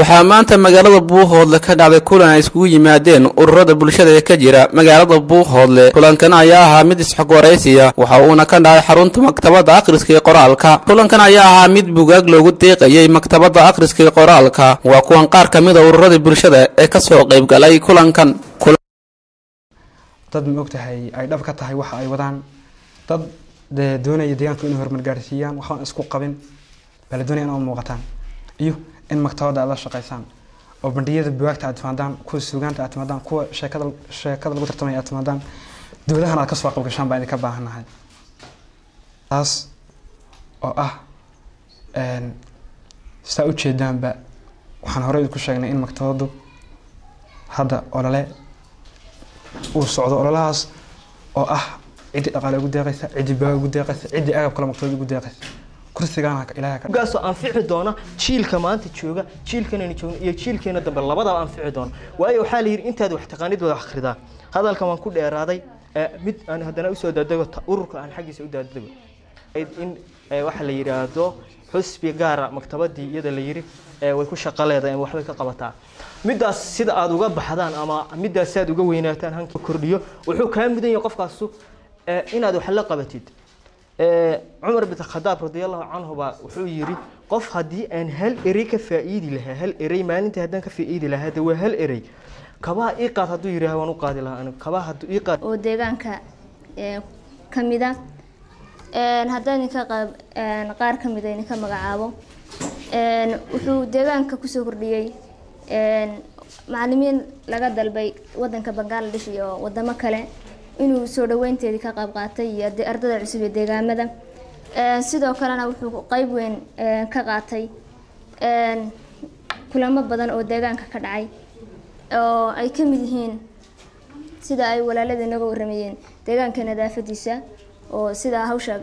waxaa maanta magaalada Buuhoodle ka dhacday kulan ay iskugu yimaadeen ururada bulshada ee ka jira magaalada Buuhoodle. kulankan ayaa ahaa mid isxogwaraysiya waxa uuna ka dhacay xarunta maktabada akhriska ee qoraalka. kulankan ayaa ahaa mid buugaag loogu deeqayay maktabada akhriska ee qoraalka. waa kuwan qaar kamid ah ururada bulshada ee ka soo qayb galay kulankan. dad ma ogtahay ay dhab ka tahay waxa ay wadaan, dad doonaya deegaanka inay horumar gaarsiiyaan, waxaan isku qabin bal doonayaan oo muuqataan iyo in maktabada aad la shaqeysaan oo bandhigada buugaagta aad timaadaan, kuwa suugaanta aad timaadaan, kuwa sheekada lagu tartamay aad timaadaan, dowladahan aad ka soo qayb gashaan baan idinka baahanahay. taas oo ah saa u jeedaanba waxaan horey ku sheegnay in maktabadu hadda olole uu socdo, ololahaas oo ah cidi dhaqaale ugu deeqaysa, cidi baa ugu deeqaysa, cidi agab kala maktabada ugu deeqaysa. kursigaana ilaahay ka gaasoo anfici doona jiilka maanta jooga, jiilkanayna joogno iyo jiilkeena dambe labadaba anfici doona. waayo waxaa la yiri intaad wax taqaanid wada akhridaa. hadalkan waan ku dheeraaday mid aan hadana u soo daadago ururka aan xaqiisa u daadago in waxa la yiraahdo xusbi gaara maktabadii iyada la yiri way ku shaqo leedahay wax way ka qabataa. midaas sida aad uga baxdaan ama midaas aad uga weynaataan hanka kordhiyo wuxuu ka mid yahay qofkaas inaad wax la qabatid. عمر بن الخطاب رضي الله عنه وحو يري قف هدي ان هل اري كفايدي لها هل اري ما انت هدان كفايدي لها هذا وهل اري كبا ايقاد هدو يري وان قادي لها انا كبا هدو ايقاد oo deegaanka kamida hadaan ka qaar kamida in ka magacaabo wuxuu deegaanka ku soo kordhiyay macallimiin laga dalbay wadanka Bangladesh iyo wadamo kale inuu soo dhaweynteedii ka qayb qaatay iyo ardayda cusub ee deegaamada. sidoo kalena wuxuu qayb weyn ka qaatay kulamo badan oo deegaanka ka dhacay oo ay ka mid yihiin sida ay walaalada naga waramayeen deegaanka nadaafadiisa oo sida hawsha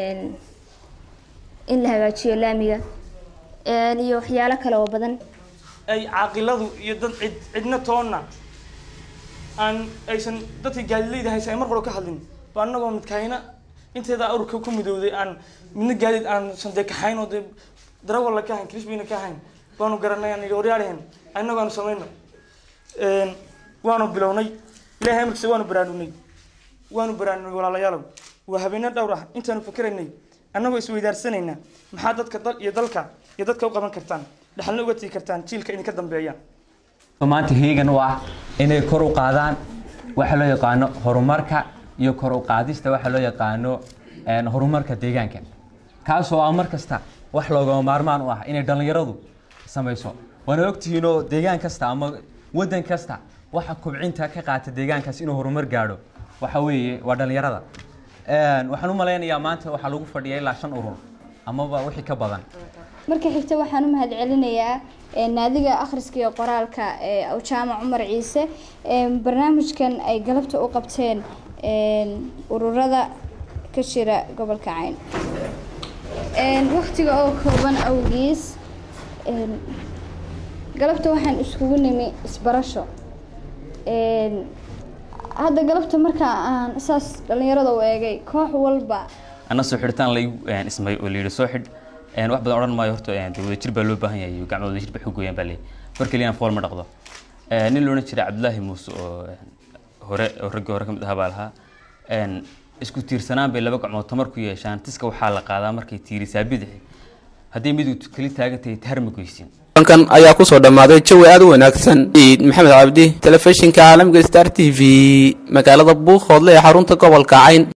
in la hagaajiyo laamiga iyo waxyaalo kale oo badan ay caaqiladu iyo dad cidna toonna aan aysan dadka gaadiidleyda haysan mar hore ka hadlin baanagoo midkayna inteeda ururka ku midowday aan midna gaadiid aan sandeekahayn oo darawal la ka hayn krisbina ka hayn baanu garanay aan wariyaan anagoo aan sameeyno waanu bilownay ilaahay markii waanu baraanunay walaalayaal waa habeenna dhowr ah intaanu fikiraynay anagoo isweydaarsanayna maxaa dadka dal iyo dadka u qaban kartaan dhaxalna uga tii kartaan jiilka in ka dambeeyaan maanta heegan waa inay kor u qaadaan waxa loo yaqaano horumarka iyo kor u qaadista waxa loo yaqaano horumarka deegaanka kaas oo mar kasta wax looga maarmaan u ah inay dhalinyaradu sameeyso. wana ogtihiin oo deegaan kasta ama wadan kasta waxa kubcinta ka qaata deegaankaas inuu horumar gaaro waxa weeye waa dhalinyarada. waxaan u maleynayaa maanta waxa lagu fadhiyay ilaa 5 urur ama wixii ka badan. marka xigta waxaan u mahad celinayaa naadiga akhriska iyo qoraalka ee Jaamac Umar Ciise barnaamijkan ay galabta u qabteen ururada ka jira gobolka Cayn waqtiga oo kooban awgiis galabta waxaan iskugu nimi isbarasho hadda galabta marka aan asaas dhalinyarada u eegay koox walba ana soo xirtaan la ismay oo leeyahay soo xid wax badan oran maayo horta dawlad jir baa loo baahan yahay gacmooda jir baa gooyaan baa leeyahay markii leen fool ma dhaqdo nin loo jiray Cabdullaahi Muuse oo hore ka mid ahaa baalha isku tiirsanaan bay laba gacmood tamar ku yeeshaan tiska waxa la qaadaa markay tiirisaa bidix hadii mid uu kali taagantay tarma goysin. kulankan ayaa ku soo dhamaaday jawi aad u wanaagsan. Maxamed Cabdi, telefishinka caalamka Star TV, magaalada Buuhoodle ee xarunta gobolka Cayn.